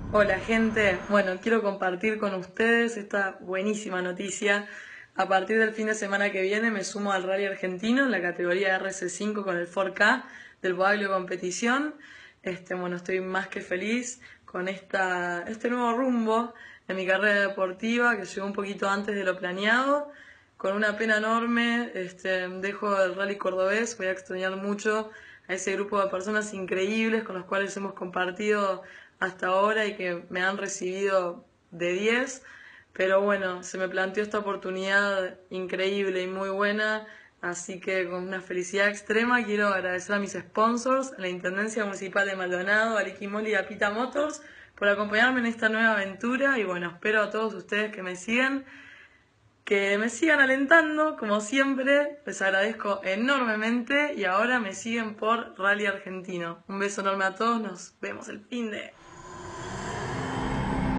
Hola gente, bueno, quiero compartir con ustedes esta buenísima noticia. A partir del fin de semana que viene me sumo al Rally Argentino en la categoría RC5 con el 4K del Boaglio Competición. Bueno, estoy más que feliz con este nuevo rumbo en mi carrera deportiva que llegó un poquito antes de lo planeado. Con una pena enorme, dejo el Rally Cordobés, voy a extrañar mucho a ese grupo de personas increíbles con los cuales hemos compartido hasta ahora y que me han recibido de 10, pero bueno, se me planteó esta oportunidad increíble y muy buena, así que con una felicidad extrema quiero agradecer a mis sponsors, a la Intendencia Municipal de Maldonado, a Liquimoli y a Pita Motors, por acompañarme en esta nueva aventura y bueno, espero a todos ustedes que me sigan alentando, como siempre, les agradezco enormemente y ahora me siguen por Rally Argentino. Un beso enorme a todos, nos vemos el finde.